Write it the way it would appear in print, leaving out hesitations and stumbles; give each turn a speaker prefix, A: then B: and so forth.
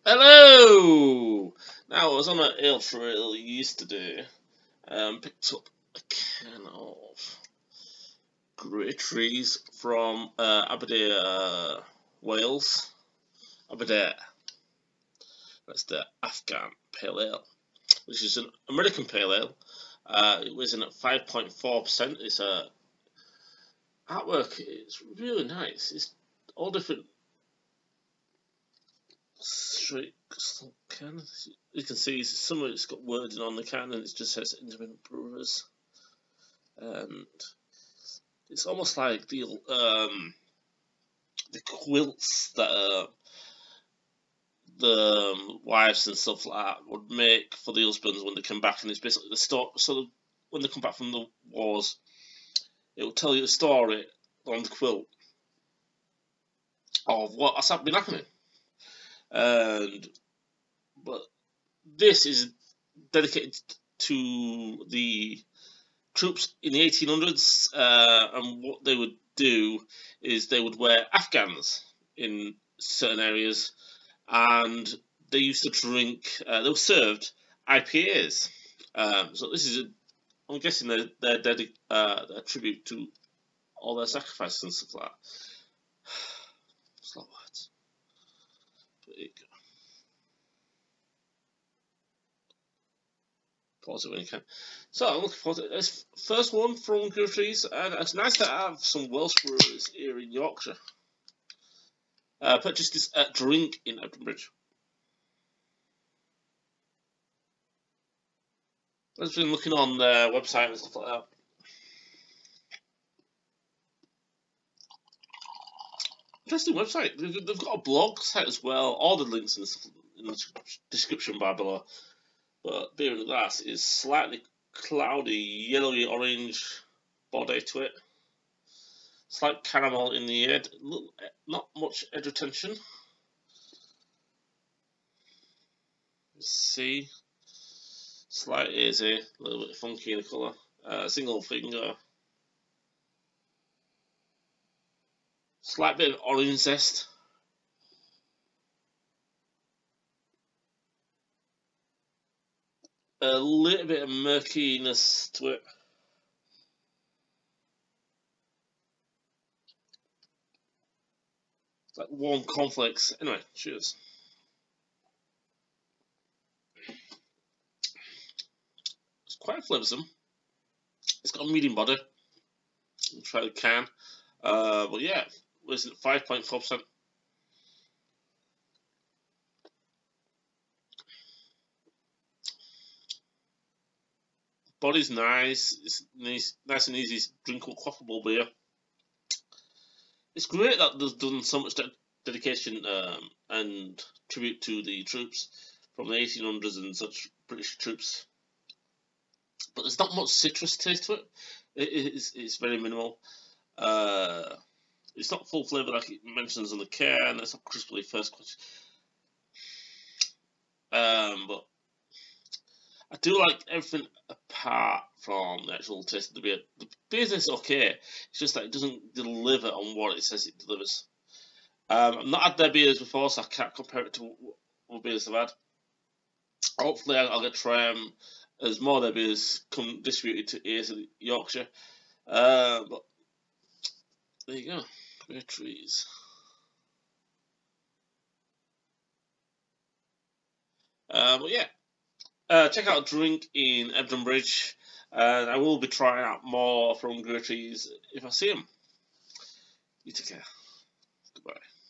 A: Hello! Now, I was on an ale trail yesterday, picked up a can of great trees from Aberdare, Wales. Aberdare. That's the Afghan Pale Ale, which is an American Pale Ale. It was in at 5.4%. It's artwork. It's really nice. It's all different can. You can see some of it's got wording on the can, and it just says independent brewers, and it's almost like the quilts that the wives and stuff like that would make for the husbands when they come back, and it's basically the story. So when they come back from the wars, it will tell you the story on the quilt of what has been happening. But this is dedicated to the troops in the 1800s, and what they would do is they would wear Afghans in certain areas, and they used to drink. They were served IPAs. So this is, I'm guessing, their tribute to all their sacrifices and stuff like that. It's not words. There you go. Pause it when you can. So I'm looking forward to this first one from Brewery, and it's nice to have some Welsh breweries here in Yorkshire. Purchased this at Drink in Aberdare. I've been looking on their website and stuff like that. Interesting website. They've got a blog site as well. All the links and stuff in the description bar below. But beer in the glass is slightly cloudy, yellowy orange body to it. Slight caramel in the head. Not much edge retention. Let's see. Slight hazy, a little bit funky in the colour. Single finger. Slight bit of orange zest. A little bit of murkiness to it. It's like warm cornflakes. Anyway, cheers. It's quite flavoursome. It's got a medium body. I'll try the can. But yeah, was it 5.4%? Body's nice. It's nice and easy, drinkable, quaffable beer. It's great that there's done so much dedication and tribute to the troops from the 1800s and such, British troops. But there's not much citrus taste to it. It's very minimal. It's not full flavour like it mentions on the can. It's not crisply thirst-quenching. But I do like everything apart from the actual taste of the beer. The beer is okay. It's just that it doesn't deliver on what it says it delivers. I've not had their beers before, so I can't compare it to what beers I've had. Hopefully, I'll get to try them as more of their beers come distributed to ears of Yorkshire. But there you go, great trees. But yeah. Check out Drink in Aberdare, and I will be trying out more from Brewery if I see them. You take care. Goodbye.